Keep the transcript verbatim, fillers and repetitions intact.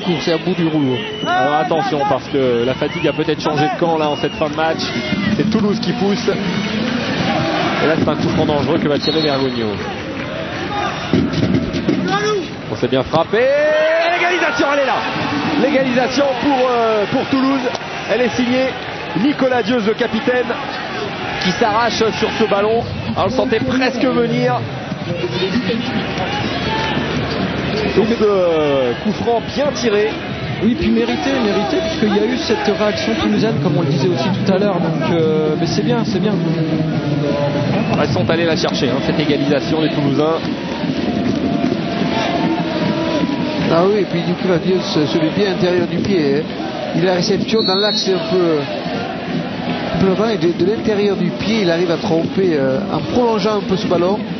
course et à bout du rouleau. Alors attention, parce que la fatigue a peut-être changé de camp là en cette fin de match. C'est Toulouse qui pousse. Et là c'est un coup franc dangereux que va tirer Bergogneau. On s'est bien frappé. L'égalisation, elle est là. L'égalisation pour, euh, pour Toulouse. Elle est signée Nicolas Dieuse, le capitaine, qui s'arrache sur ce ballon. Alors, on le sentait presque venir. Donc euh, coup franc bien tiré. Oui, puis mérité, mérité, puisqu'il y a eu cette réaction toulousaine, comme on le disait aussi tout à l'heure. Donc, euh, mais c'est bien, c'est bien. Ils sont allés la chercher, hein, cette égalisation des Toulousains. Ah oui, et puis Nicolas Dieuse sur le pied intérieur du pied. Hein. Il a la réception dans l'axe un peu, un peu loin, et de, de l'intérieur du pied, il arrive à tromper euh, en prolongeant un peu ce ballon.